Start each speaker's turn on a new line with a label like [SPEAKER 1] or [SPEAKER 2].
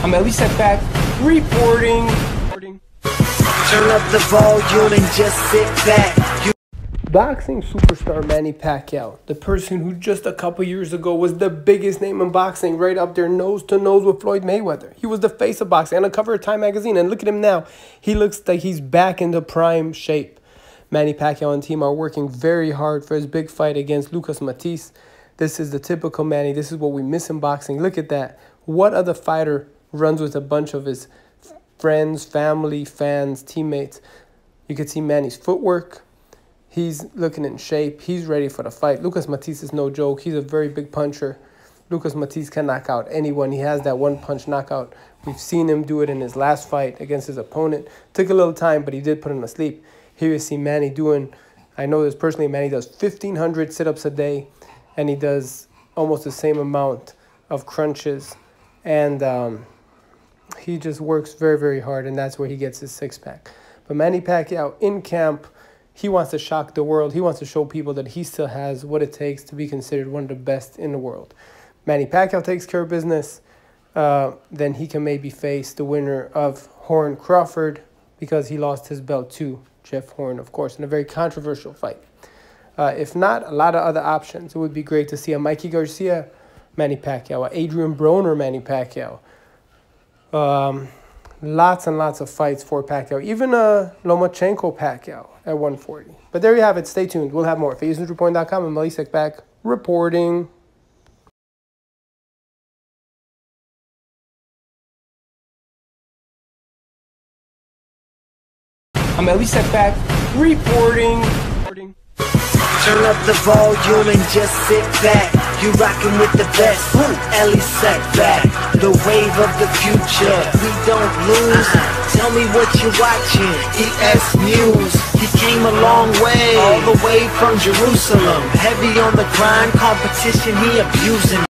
[SPEAKER 1] I'm at least at back reporting.
[SPEAKER 2] Turn up the volume and just sit back.
[SPEAKER 1] Boxing superstar Manny Pacquiao, the person who just a couple years ago was the biggest name in boxing, right up there nose to nose with Floyd Mayweather. He was the face of boxing on the cover of Time magazine, and look at him now. He looks like he's back into prime shape. Manny Pacquiao and team are working very hard for his big fight against Lucas Matthysse. This is the typical Manny. This is what we miss in boxing. Look at that. What other fighter runs with a bunch of his friends, family, fans, teammates? You could see Manny's footwork. He's looking in shape. He's ready for the fight. Lucas Matthysse is no joke. He's a very big puncher. Lucas Matthysse can knock out anyone. He has that one-punch knockout. We've seen him do it in his last fight against his opponent. Took a little time, but he did put him to sleep. Here you see Manny doing, I know this personally, Manny does 1,500 sit-ups a day, and he does almost the same amount of crunches. And he just works very, very hard, and that's where he gets his six-pack. But Manny Pacquiao in camp, he wants to shock the world. He wants to show people that he still has what it takes to be considered one of the best in the world. Manny Pacquiao takes care of business, then he can maybe face the winner of Horn Crawford, because he lost his belt to Jeff Horn, of course, in a very controversial fight. If not, a lot of other options. It would be great to see a Mikey Garcia Manny Pacquiao, a Adrian Broner Manny Pacquiao. Lots and lots of fights for Pacquiao, even Lomachenko Pacquiao at 140. But there you have it. Stay tuned. We'll have more. FaceNewsReport.com and Malisek back reporting. I'm at least at back reporting.
[SPEAKER 2] Turn up the volume and just sit back. You rockin' with the best. Ellie Setback, the wave of the future. We don't lose. Tell me what you're watching. ES News. He came a long way, all the way from Jerusalem. Heavy on the grind, competition he abusing.